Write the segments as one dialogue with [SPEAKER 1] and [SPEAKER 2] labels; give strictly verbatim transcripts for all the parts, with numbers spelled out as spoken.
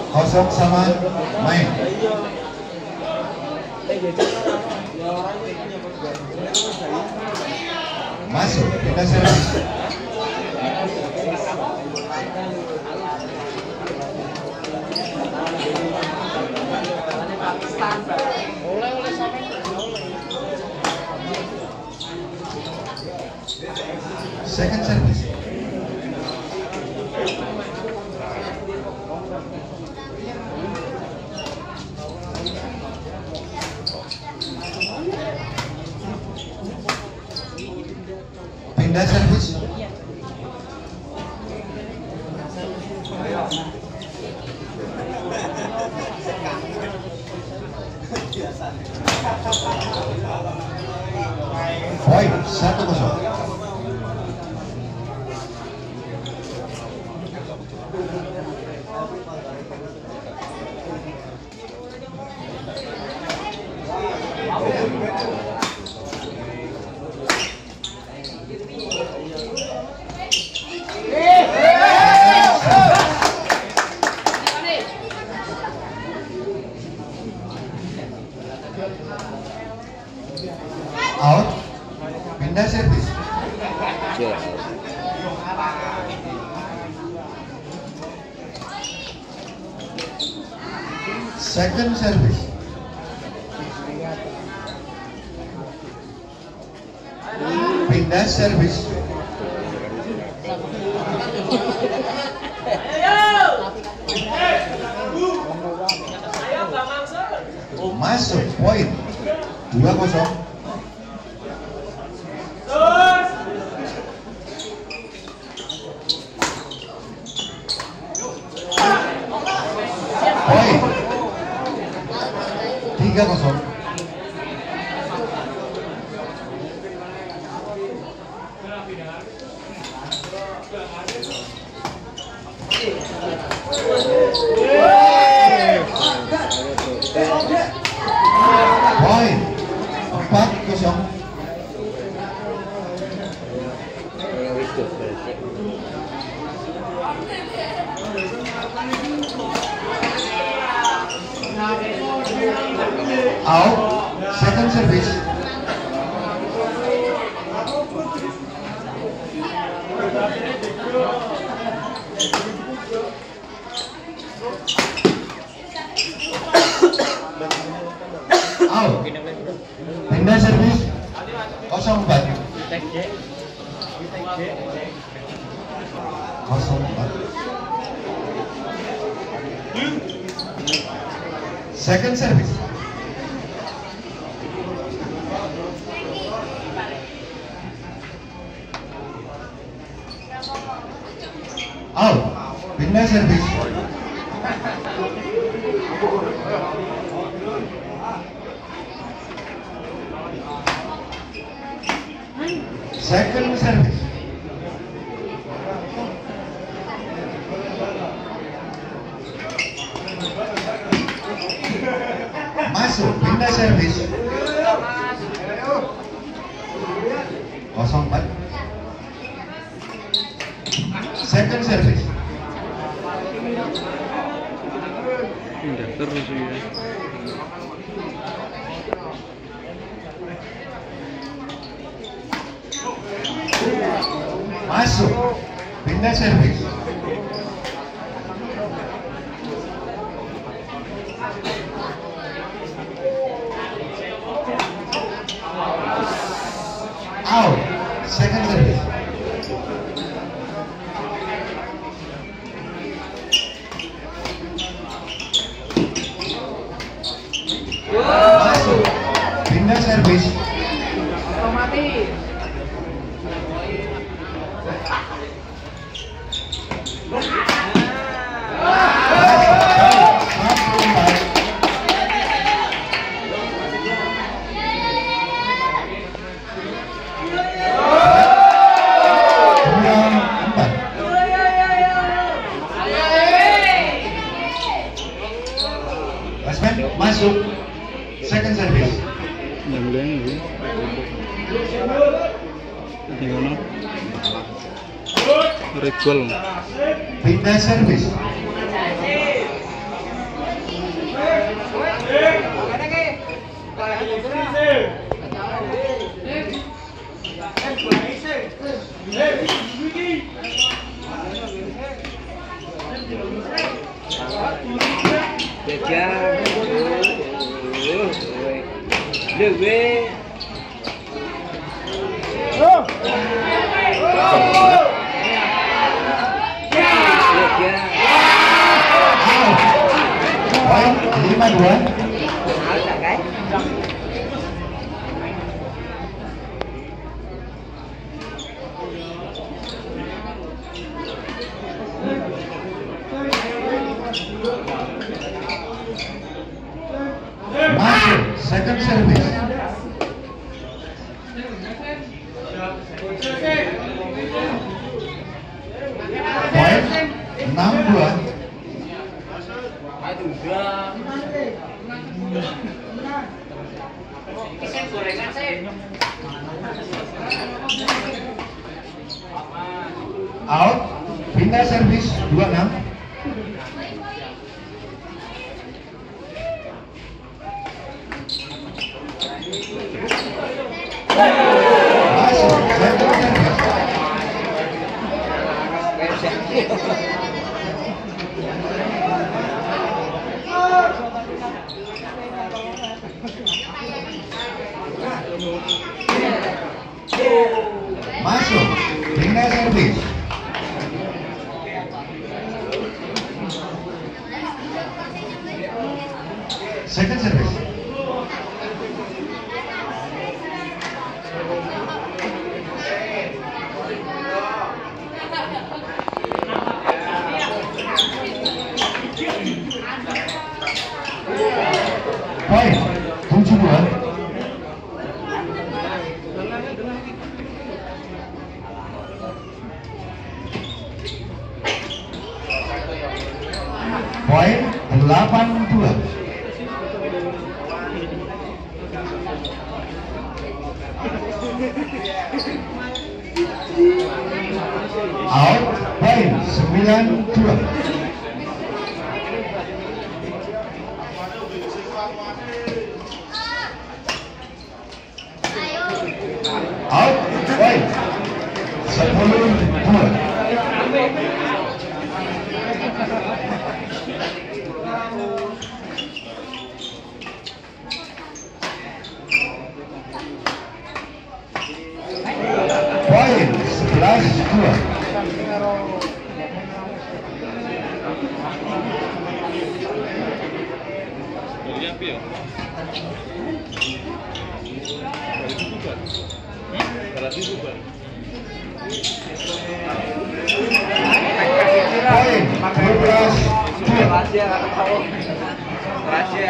[SPEAKER 1] Kosong sama main. Masuk, kita servis. Second service. Pindah servis. Poin satu kosong. Out, pindah servis. Second service. Pindah servis. Masuk, poin dua kosong. Poin tiga kosong. Poin empat kosong. Out, second service. Out, pindah servis. Kosong empat. Kosong empat. Second service. Out, pindah servis. Second service. Masuk, pindah servis. Kosong empat. Second service.
[SPEAKER 2] Pindah terus ya.
[SPEAKER 1] Masuk, pindah servis. Out, second service. Masuk, pindah servis.
[SPEAKER 3] Otomatis.
[SPEAKER 1] Masuk, second service.
[SPEAKER 2] Yang lain ini. Gimana? Ritual.
[SPEAKER 1] Pindah servis.
[SPEAKER 3] Beja. Lewe.
[SPEAKER 1] Poin lima dua. Masuk second service. Poin enam dua. Out, pindah servis dua enam. Masuk second service. Masuk, pindah servis. Second service. Poin tujuh dua. Poin delapan dua. Out, poin sembilan dua. Out, poin sepuluh dua. Poin sebelas dua. Poin dua belas dua.
[SPEAKER 3] Rahasia, tahu. Rahasia.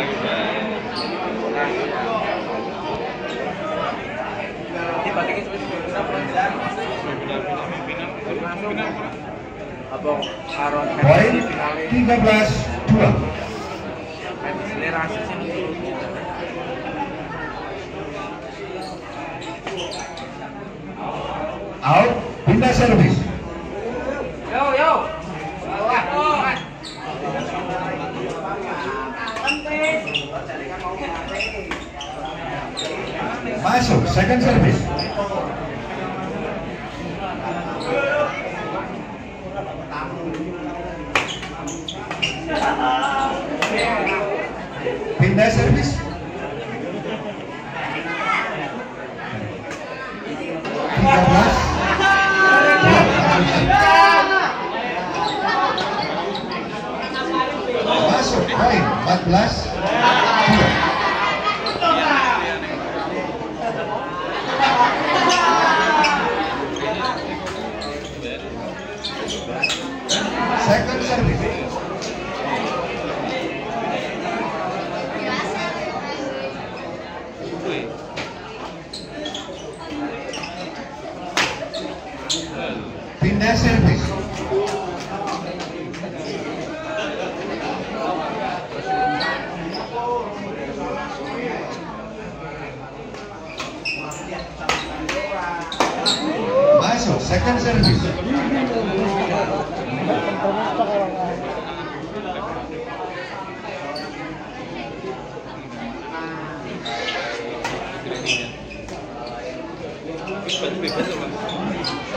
[SPEAKER 3] Dibandingin Abang Aaron
[SPEAKER 1] Poin tiga belas dua. Out, pindah servis.
[SPEAKER 3] Yo yo.
[SPEAKER 1] Masuk second service. Pindah servis. tiga belas. Masuk poin empat belas dua. Second service. Pindah servis. Masuk second service.
[SPEAKER 2] Bebas, bebas,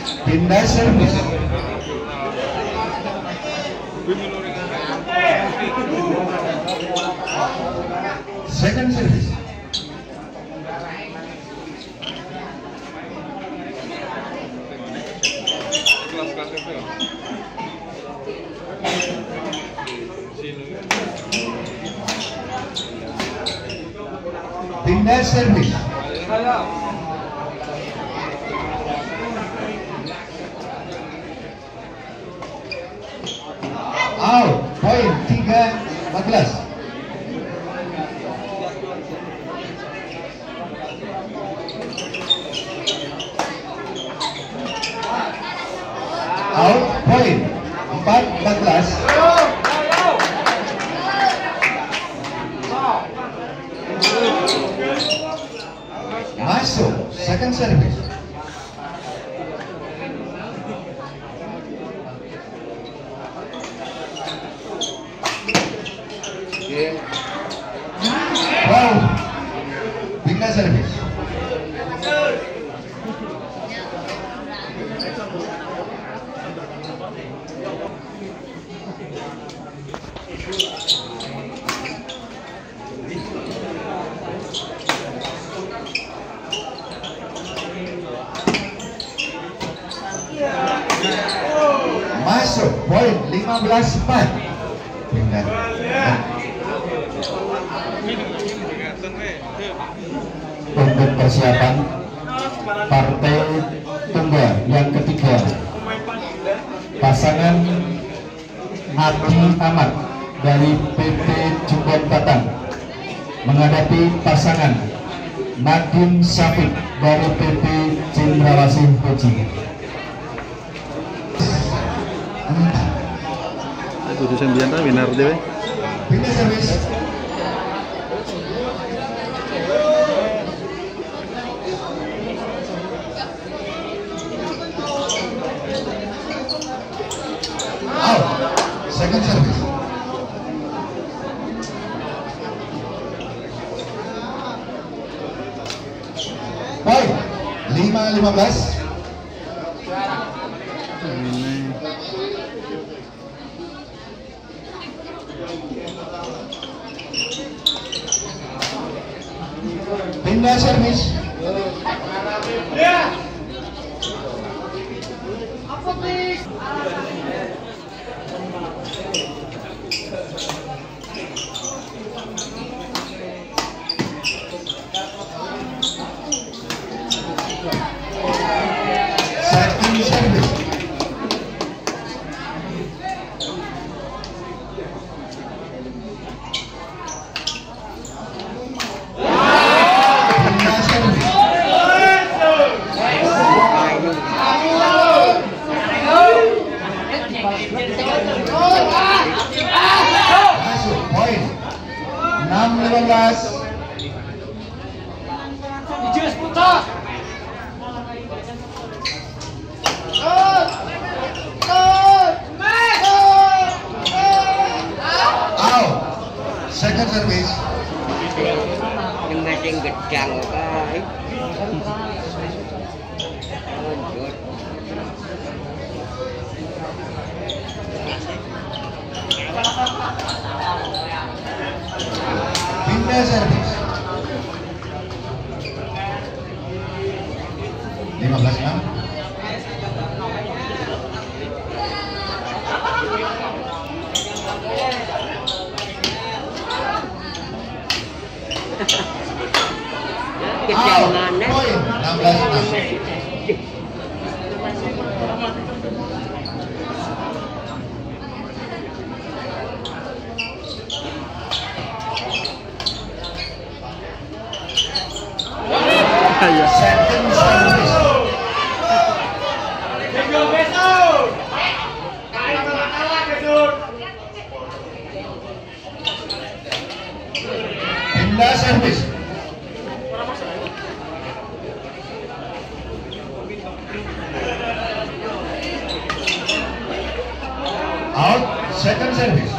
[SPEAKER 1] Pindah servis. Second service. Pindah servis. Out. Poin tiga empat belas. Out. Poin empat empat belas. Masuk second service. Wow. Pindah service. Masuk poin lima belas empat. Pindah. Untuk persiapan partai tunggal yang ketiga, pasangan Adi Ahmad dari P T Jumbo Batang menghadapi pasangan Nadim Syafiq dari P T Cendrawasih Koji.
[SPEAKER 2] Tujuh sembilan ta winner dewe.
[SPEAKER 1] Pindah servis. Out. Second service. Poin lima lima belas. Pindah servis. Second service. Masuk poin enam lima belas. Out. Second service.
[SPEAKER 4] Nhưng mà trên gịch chằng cái
[SPEAKER 1] Pindah servis. lima belas enam.
[SPEAKER 4] kejangan
[SPEAKER 1] Poin enam belas enam. Second service. Pindah servis. Out. Second service.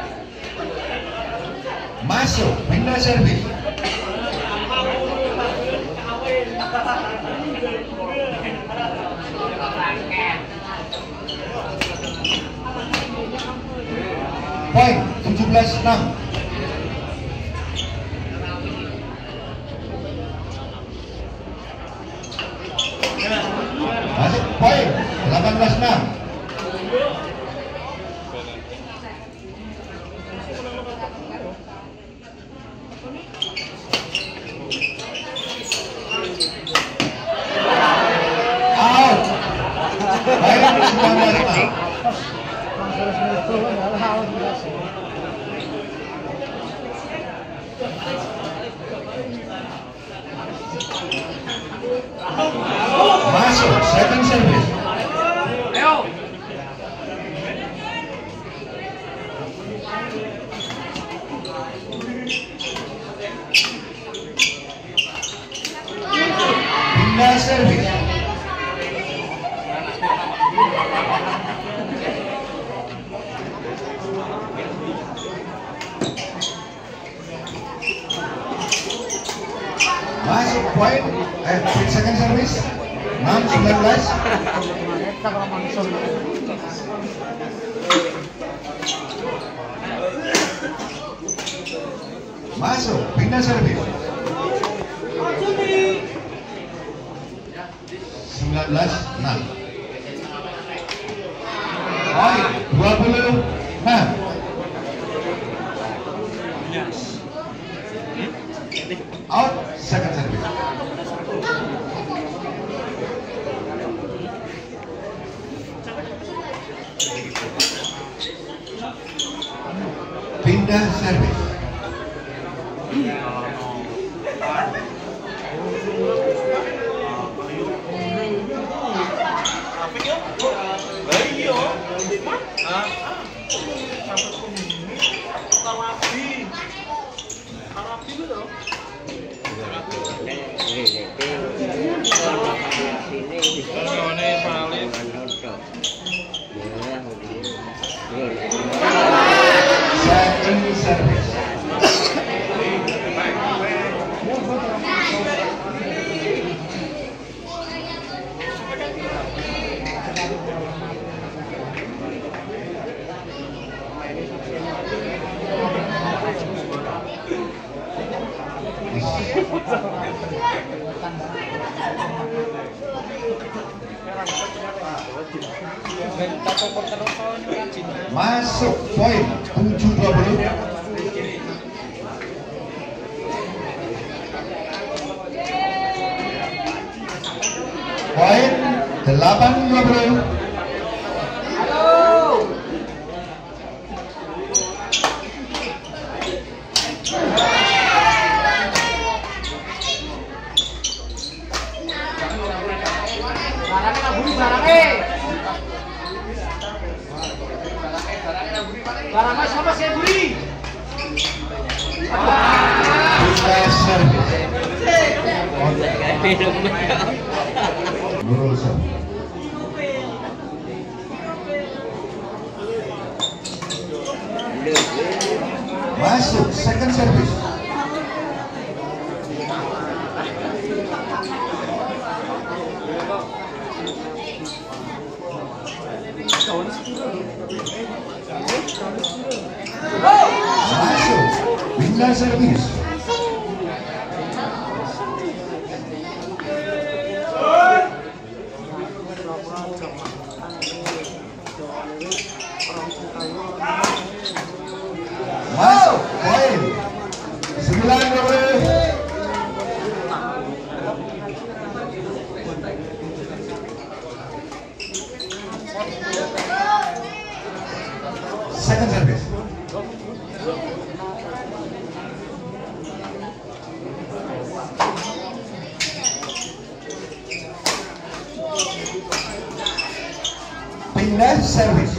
[SPEAKER 1] Masuk. Pindah servis. belas enam. Masuk poin delapan belas enam. Out. Poin sembilan belas enam. Masuk second service.
[SPEAKER 3] Ayo.
[SPEAKER 1] Pindah service. Masuk poin eh second service enam sembilan belas. Masuk pindah service sembilan belas enam. Poin dua puluh enam. Out second service. Pindah service. Second service. Masuk poin tujuh dua puluh. Poin delapan dua puluh.
[SPEAKER 3] Barangnya sama saya beri.
[SPEAKER 1] Pindah service. Nurul service. Masuk second service. Masuk pindah service. Masuk poin sembilan dua puluh. Second service. Pindah service.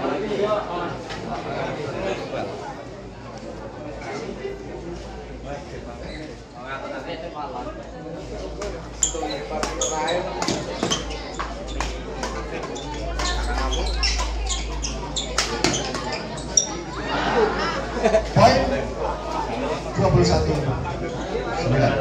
[SPEAKER 1] Poin dua puluh satu sembilan.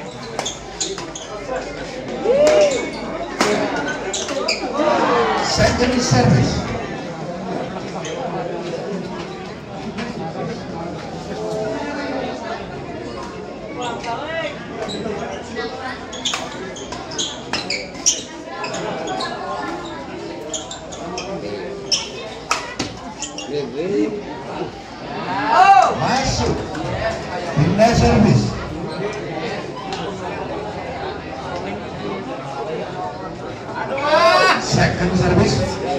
[SPEAKER 1] Second service. Masuk. Pindah service. Second service.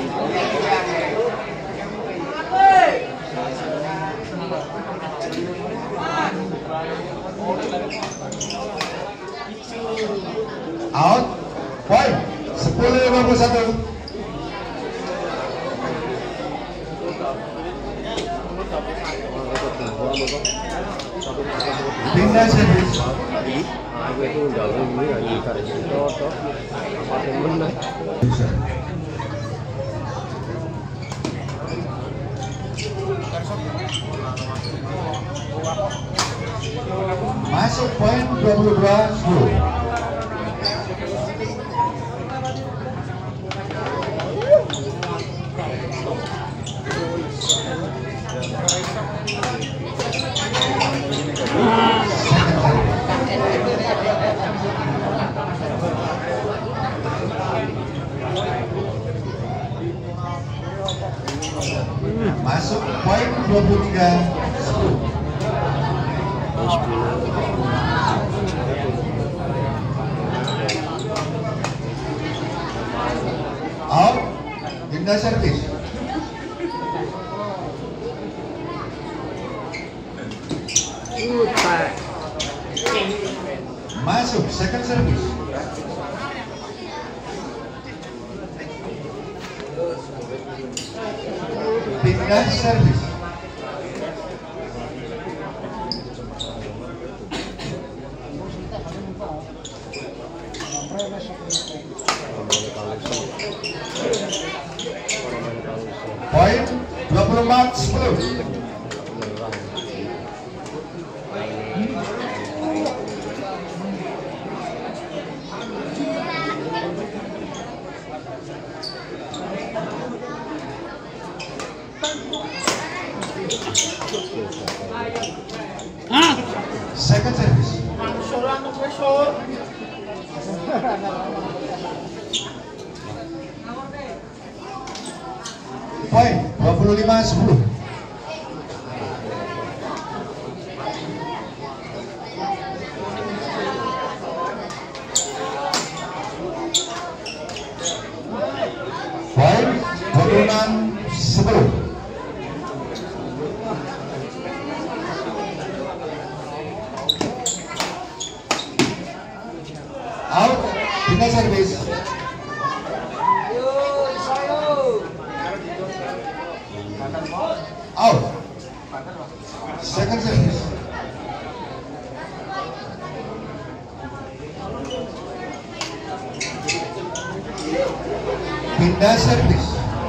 [SPEAKER 1] Out. Point. sepuluh lima puluh satu. Pindah service. Masuk poin dua puluh dua sepuluh. Masuk poin dua puluh tiga sepuluh. Out. Pindah service. Masuk second service. Pindah service. Poin dua puluh empat sepuluh. Second service. Poin dua puluh lima sepuluh. Poin dua puluh enam sepuluh. Out. Pindah service. Out. Second service. Pindah service.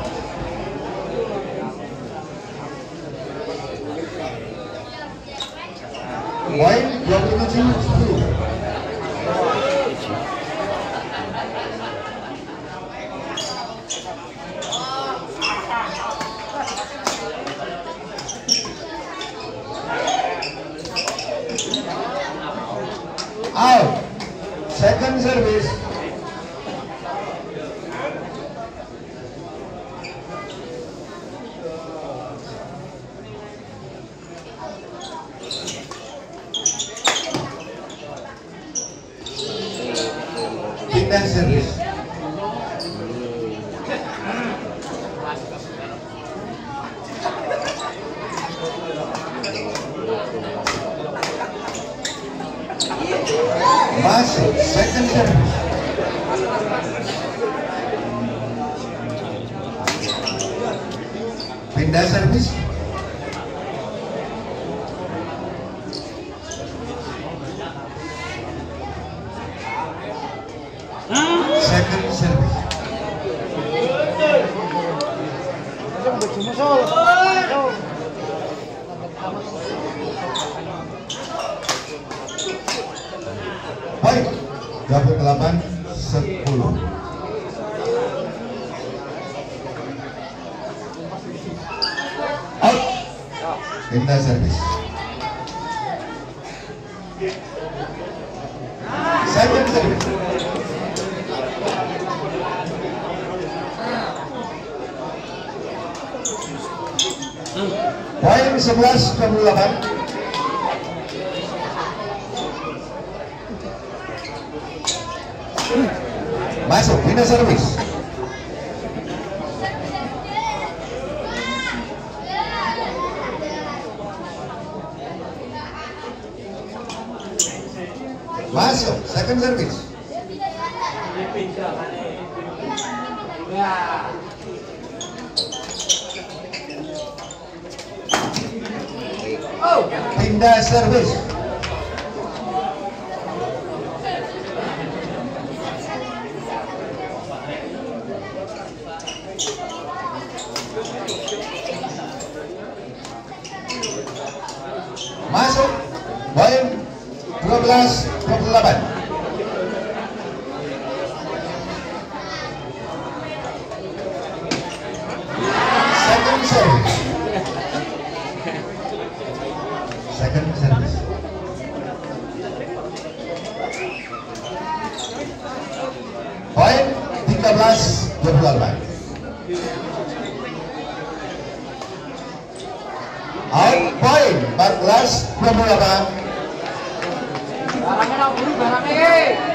[SPEAKER 1] Poin dua puluh tujuh sepuluh. Out. Second service. Pindah service. Masuk second service. Pindah service. Second service. Baik, dua puluh delapan sepuluh. Pindah servis. Second service. Poin sebelas dua puluh delapan. Masuk, pindah servis. Masuk, second service. Pindah servis. Masuk, poin dua belas dua puluh delapan. Second service. Second service. Poin tiga belas dua puluh delapan. Out poin empat belas dua puluh delapan.
[SPEAKER 3] Barangnya nak buru barangnya.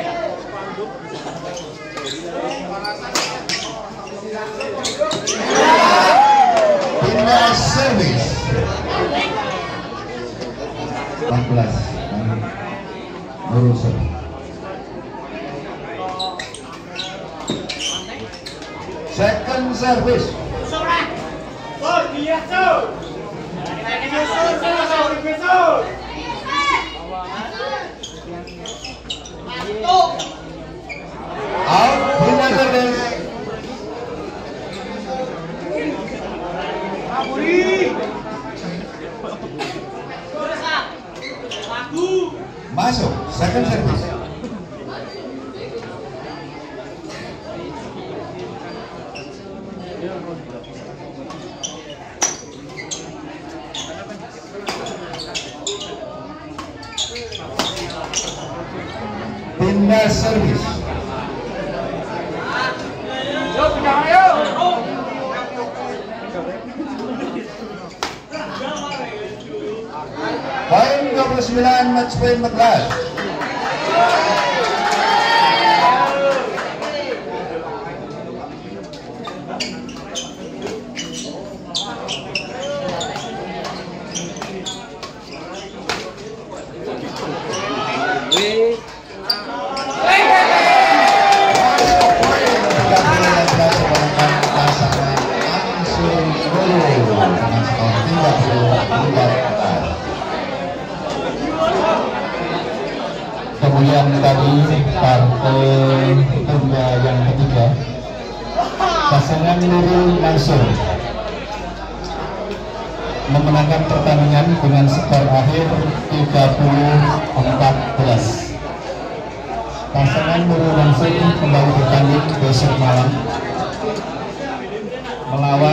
[SPEAKER 1] Pindah servis. empat belas. Lurus. Second service.
[SPEAKER 3] Oh, dia tuh.
[SPEAKER 1] Out, pindah servis. Masuk, second service. Pindah servis.
[SPEAKER 3] Yuk, pindah yuk.
[SPEAKER 1] Poin dua puluh sembilan, match point empat belas. Kemudian tadi partai tunda yang ketiga, pasangan Nurul Mansur memenangkan pertandingan dengan skor akhir tiga puluh empat belas. Pasangan Nurul Mansur kembali bertanding besok malam melawan